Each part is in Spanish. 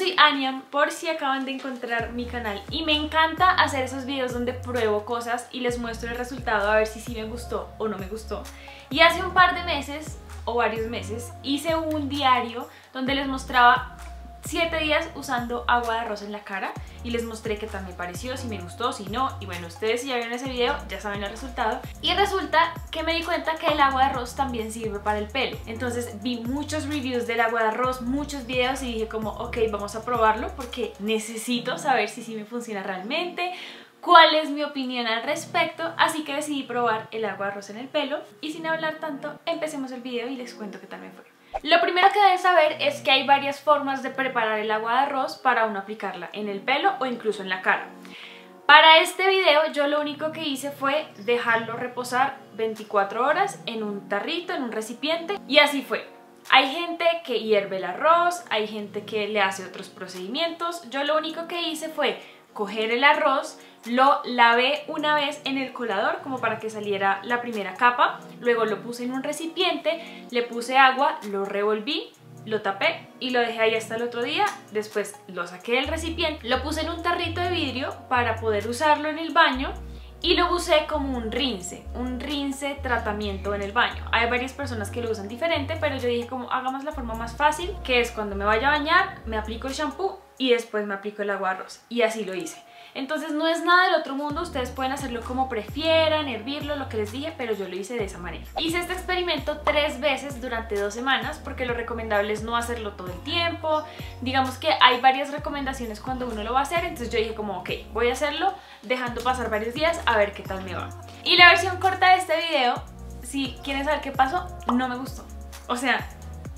soy Aniam, por si acaban de encontrar mi canal, y me encanta hacer esos videos donde pruebo cosas y les muestro el resultado a ver si sí me gustó o no me gustó. Y hace un par de meses o varios meses hice un diario donde les mostraba 7 días usando agua de arroz en la cara y les mostré qué tal me pareció, si me gustó, si no, y bueno, ustedes si ya vieron ese video ya saben el resultado. Y resulta que me di cuenta que el agua de arroz también sirve para el pelo, entonces vi muchos reviews del agua de arroz, muchos videos y dije como ok, vamos a probarlo porque necesito saber si sí me funciona realmente, cuál es mi opinión al respecto, así que decidí probar el agua de arroz en el pelo. Y sin hablar tanto, empecemos el video y les cuento qué tal me fue. Lo primero que deben saber es que hay varias formas de preparar el agua de arroz para uno aplicarla en el pelo o incluso en la cara. Para este video yo lo único que hice fue dejarlo reposar 24 horas en un tarrito, en un recipiente, y así fue. Hay gente que hierve el arroz, hay gente que le hace otros procedimientos. Yo lo único que hice fue coger el arroz, lo lavé una vez en el colador como para que saliera la primera capa, luego lo puse en un recipiente, le puse agua, lo revolví, lo tapé y lo dejé ahí hasta el otro día. Después lo saqué del recipiente, lo puse en un tarrito de vidrio para poder usarlo en el baño y lo usé como un rince tratamiento en el baño. Hay varias personas que lo usan diferente, pero yo dije como hagamos la forma más fácil, que es cuando me vaya a bañar, me aplico el shampoo y después me aplico el agua de arroz, y así lo hice. Entonces no es nada del otro mundo, ustedes pueden hacerlo como prefieran, hervirlo, lo que les dije, pero yo lo hice de esa manera. Hice este experimento 3 veces durante 2 semanas porque lo recomendable es no hacerlo todo el tiempo. Digamos que hay varias recomendaciones cuando uno lo va a hacer, entonces yo dije como ok, voy a hacerlo dejando pasar varios días a ver qué tal me va. Y la versión corta de este video, si quieren saber qué pasó, no me gustó. O sea,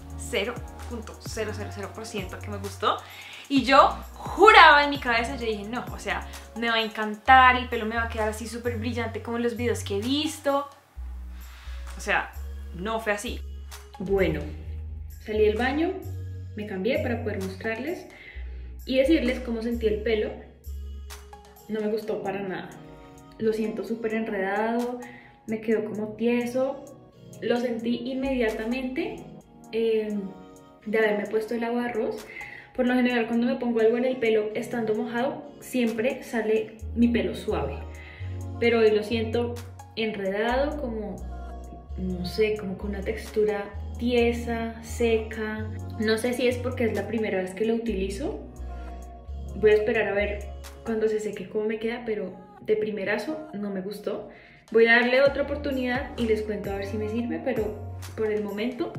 0.000% que me gustó. Y yo juraba en mi cabeza, yo dije no, o sea, me va a encantar, el pelo me va a quedar así súper brillante como en los videos que he visto. O sea, no fue así. Bueno, salí del baño, me cambié para poder mostrarles y decirles cómo sentí el pelo. No me gustó para nada. Lo siento súper enredado, me quedó como tieso. Lo sentí inmediatamente de haberme puesto el agua de arroz. Por lo general cuando me pongo algo en el pelo estando mojado siempre sale mi pelo suave, pero hoy lo siento enredado, como no sé, como con una textura tiesa, seca. No sé si es porque es la primera vez que lo utilizo, voy a esperar a ver cuando se seque cómo me queda, pero de primerazo no me gustó. Voy a darle otra oportunidad y les cuento a ver si me sirve, pero por el momento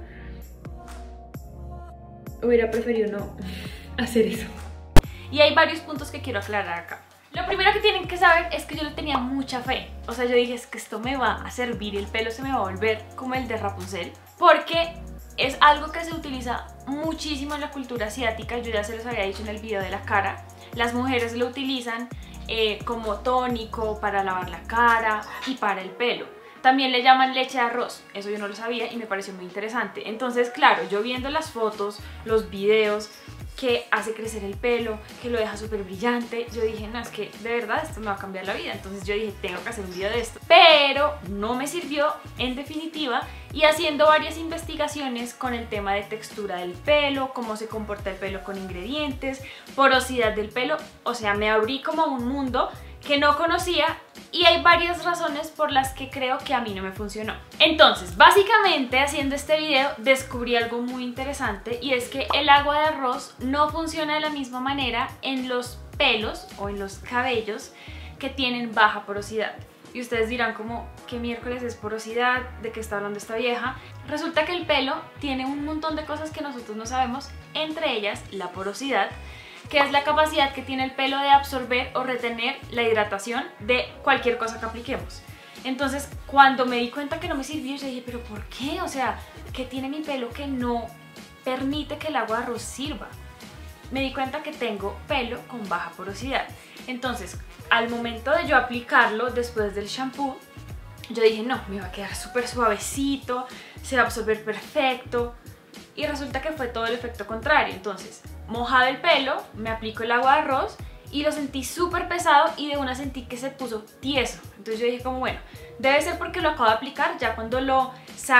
hubiera preferido no hacer eso. Y hay varios puntos que quiero aclarar acá. Lo primero que tienen que saber es que yo le tenía mucha fe. O sea, yo dije, es que esto me va a servir, el pelo se me va a volver como el de Rapunzel, porque es algo que se utiliza muchísimo en la cultura asiática. Yo ya se los había dicho en el video de la cara. Las mujeres lo utilizan como tónico para lavar la cara y para el pelo. También le llaman leche de arroz, eso yo no lo sabía y me pareció muy interesante. Entonces, claro, yo viendo las fotos, los videos, que hace crecer el pelo, que lo deja súper brillante, yo dije, no, es que de verdad esto me va a cambiar la vida. Entonces yo dije, tengo que hacer un video de esto. Pero no me sirvió en definitiva, y haciendo varias investigaciones con el tema de textura del pelo, cómo se comporta el pelo con ingredientes, porosidad del pelo, o sea, me abrí como a un mundo que no conocía y hay varias razones por las que creo que a mí no me funcionó. Entonces, básicamente haciendo este video descubrí algo muy interesante, y es que el agua de arroz no funciona de la misma manera en los pelos o en los cabellos que tienen baja porosidad. Y ustedes dirán como, ¿qué miércoles es porosidad? ¿De qué está hablando esta vieja? Resulta que el pelo tiene un montón de cosas que nosotros no sabemos, entre ellas la porosidad, que es la capacidad que tiene el pelo de absorber o retener la hidratación de cualquier cosa que apliquemos. Entonces, cuando me di cuenta que no me sirvió, yo dije, ¿pero por qué? O sea, ¿qué tiene mi pelo que no permite que el agua de arroz sirva? Me di cuenta que tengo pelo con baja porosidad. Entonces, al momento de yo aplicarlo después del shampoo, yo dije, no, me va a quedar súper suavecito, se va a absorber perfecto. Y resulta que fue todo el efecto contrario. Entonces, mojado el pelo, me aplico el agua de arroz y lo sentí súper pesado y de una sentí que se puso tieso. Entonces yo dije como, bueno, debe ser porque lo acabo de aplicar, ya cuando lo saque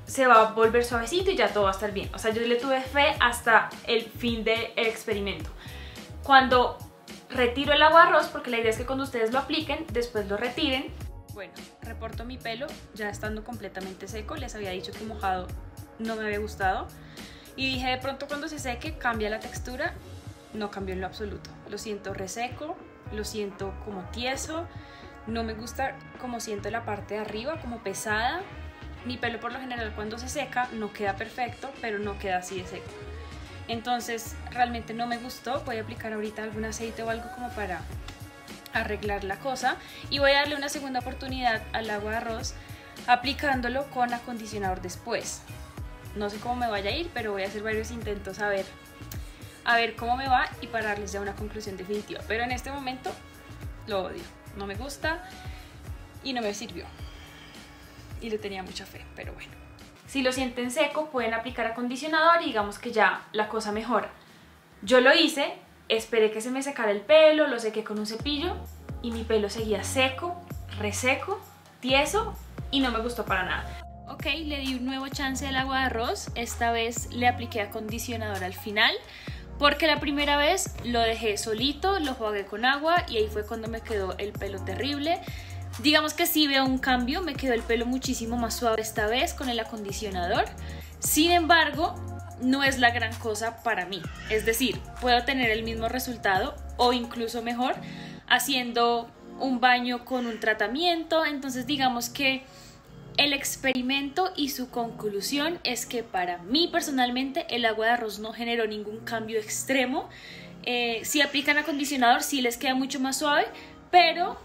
se va a volver suavecito y ya todo va a estar bien. O sea, yo le tuve fe hasta el fin del experimento. Cuando retiro el agua de arroz, porque la idea es que cuando ustedes lo apliquen, después lo retiren. Bueno, reporto mi pelo ya estando completamente seco. Les había dicho que mojado no me había gustado. Y dije, de pronto cuando se seque cambia la textura. No cambió en lo absoluto. Lo siento reseco, lo siento como tieso. No me gusta como siento la parte de arriba, como pesada. Mi pelo por lo general cuando se seca no queda perfecto, pero no queda así de seco. Entonces realmente no me gustó. Voy a aplicar ahorita algún aceite o algo como para arreglar la cosa. Y voy a darle una segunda oportunidad al agua de arroz aplicándolo con acondicionador después. No sé cómo me vaya a ir, pero voy a hacer varios intentos a ver cómo me va y para darles ya una conclusión definitiva. Pero en este momento lo odio, no me gusta y no me sirvió. Y le tenía mucha fe, pero bueno. Si lo sienten seco, pueden aplicar acondicionador y digamos que ya la cosa mejora. Yo lo hice, esperé que se me secara el pelo, lo sequé con un cepillo y mi pelo seguía seco, reseco, tieso y no me gustó para nada. Ok, le di un nuevo chance al agua de arroz. Esta vez le apliqué acondicionador al final, porque la primera vez lo dejé solito, lo jugué con agua y ahí fue cuando me quedó el pelo terrible. Digamos que sí veo un cambio, me quedó el pelo muchísimo más suave esta vez con el acondicionador. Sin embargo, no es la gran cosa para mí. Es decir, puedo tener el mismo resultado o incluso mejor haciendo un baño con un tratamiento. Entonces digamos que el experimento y su conclusión es que para mí personalmente el agua de arroz no generó ningún cambio extremo. Si aplican acondicionador sí les queda mucho más suave, pero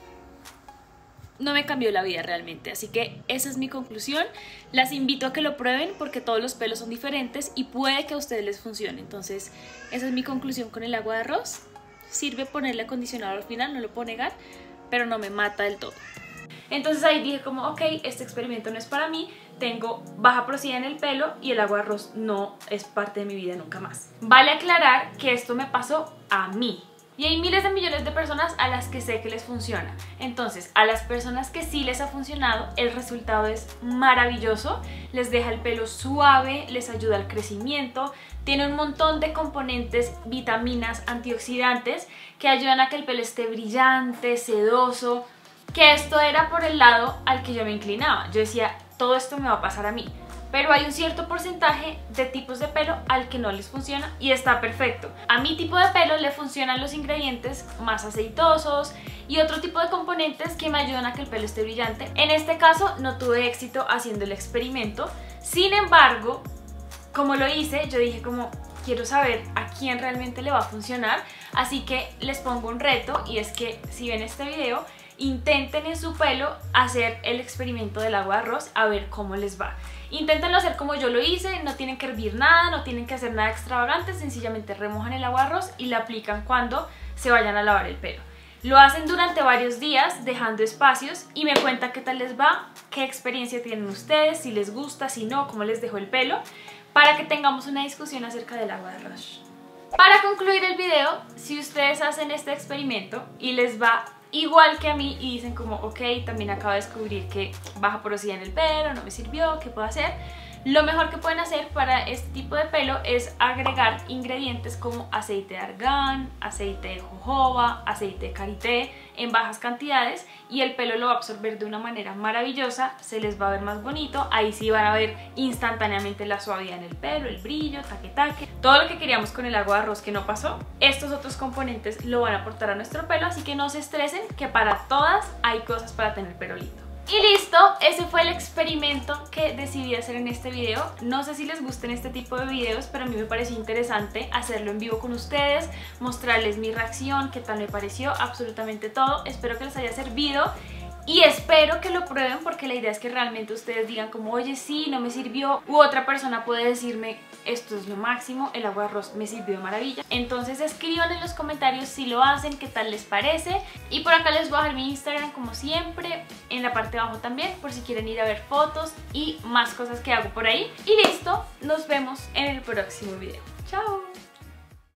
no me cambió la vida realmente. Así que esa es mi conclusión. Las invito a que lo prueben porque todos los pelos son diferentes y puede que a ustedes les funcione. Entonces esa es mi conclusión con el agua de arroz. Sirve ponerle acondicionador al final, no lo puedo negar, pero no me mata del todo. Entonces ahí dije como, ok, este experimento no es para mí, tengo baja porosidad en el pelo y el agua de arroz no es parte de mi vida nunca más. Vale aclarar que esto me pasó a mí. Y hay miles de millones de personas a las que sé que les funciona. Entonces, a las personas que sí les ha funcionado, el resultado es maravilloso. Les deja el pelo suave, les ayuda al crecimiento, tiene un montón de componentes, vitaminas, antioxidantes que ayudan a que el pelo esté brillante, sedoso. Que esto era por el lado al que yo me inclinaba. Yo decía, todo esto me va a pasar a mí. Pero hay un cierto porcentaje de tipos de pelo al que no les funciona y está perfecto. A mi tipo de pelo le funcionan los ingredientes más aceitosos y otro tipo de componentes que me ayudan a que el pelo esté brillante. En este caso no tuve éxito haciendo el experimento. Sin embargo, como lo hice, yo dije como, quiero saber a quién realmente le va a funcionar. Así que les pongo un reto y es que si ven este video, intenten en su pelo hacer el experimento del agua de arroz a ver cómo les va. Inténtenlo hacer como yo lo hice, no tienen que hervir nada, no tienen que hacer nada extravagante, sencillamente remojan el agua de arroz y la aplican cuando se vayan a lavar el pelo. Lo hacen durante varios días, dejando espacios y me cuentan qué tal les va, qué experiencia tienen ustedes, si les gusta, si no, cómo les dejó el pelo, para que tengamos una discusión acerca del agua de arroz. Para concluir el video, si ustedes hacen este experimento y les va igual que a mí y dicen como, ok, también acabo de descubrir que baja porosidad en el pelo, no me sirvió, ¿qué puedo hacer? Lo mejor que pueden hacer para este tipo de pelo es agregar ingredientes como aceite de argán, aceite de jojoba, aceite de karité en bajas cantidades y el pelo lo va a absorber de una manera maravillosa, se les va a ver más bonito, ahí sí van a ver instantáneamente la suavidad en el pelo, el brillo, taque, todo lo que queríamos con el agua de arroz que no pasó. Estos otros componentes lo van a aportar a nuestro pelo, así que no se estresen, que para todas hay cosas para tener pelo lindo. Y listo, ese fue el experimento que decidí hacer en este video. No sé si les gusten este tipo de videos, pero a mí me pareció interesante hacerlo en vivo con ustedes, mostrarles mi reacción, qué tal me pareció, absolutamente todo. Espero que les haya servido y espero que lo prueben porque la idea es que realmente ustedes digan como, oye, sí, no me sirvió, u otra persona puede decirme, esto es lo máximo, el agua de arroz me sirvió de maravilla. Entonces escriban en los comentarios si lo hacen, qué tal les parece. Y por acá les voy a dejar mi Instagram como siempre, en la parte de abajo también, por si quieren ir a ver fotos y más cosas que hago por ahí. Y listo, nos vemos en el próximo video. ¡Chao!